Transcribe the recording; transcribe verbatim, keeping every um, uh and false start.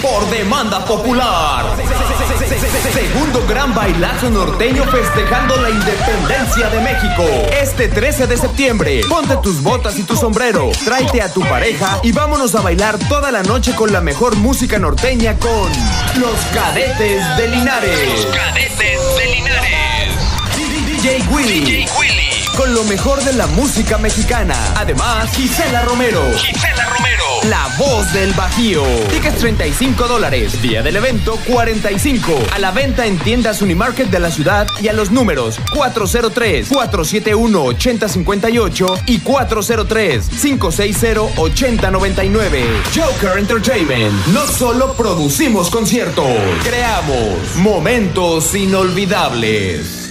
por demanda popular. Segundo gran bailazo norteño festejando la independencia de México. Este trece de septiembre, ponte tus botas y tu sombrero, tráete a tu pareja y vámonos a bailar toda la noche con la mejor música norteña con Los Cadetes de Linares. Los Cadetes de Linares. D J Willy. D J Willy. Con lo mejor de la música mexicana. Además, Gisela Romero. Gisela Romero. La voz del Bajío. Tickets treinta y cinco dólares. Día del evento cuarenta y cinco. A la venta en tiendas Unimarket de la ciudad y a los números cuatro cero tres, cuatro siete uno, ocho cero cinco ocho y cuatro cero tres, cinco seis cero, ocho cero nueve nueve. Joker Entertainment. No solo producimos conciertos, creamos momentos inolvidables.